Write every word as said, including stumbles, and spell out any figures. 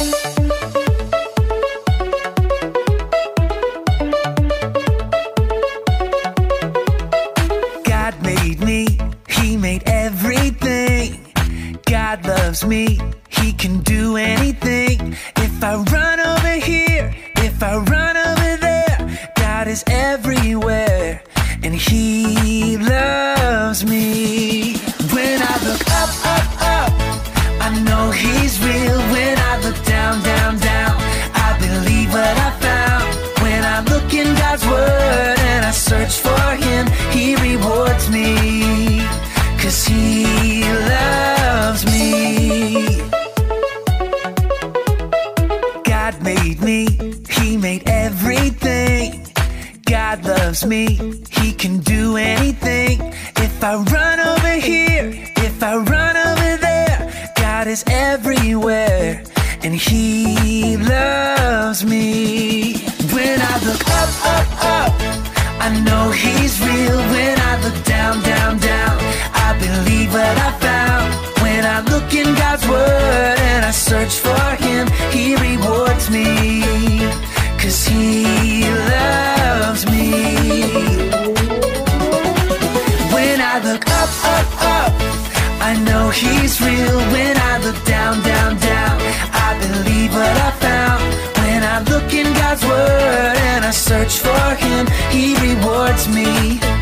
God made me, He made everything. God loves me, He can do anything. If I run over here, if I run over there, God is everywhere, and He loves me. When I look up, up, up, I know He's real. When I look down, down, down, I believe what I found. When I look in God's Word and I search for Him, He rewards me, 'cause He loves me. God made me, He made everything. God loves me, He can do anything. If I run over here, if I run over there, God is everywhere, and He loves me. When I look up, up, up, I know He's real. When I look down, down, down, I believe what I found. When I look in God's Word and I search for Him, He rewards me, 'cause He loves me. When I look up, up, up, I know He's real. When I look down, down, down, I believe what I found. When I look in God's Word and I search for Him, He rewards me.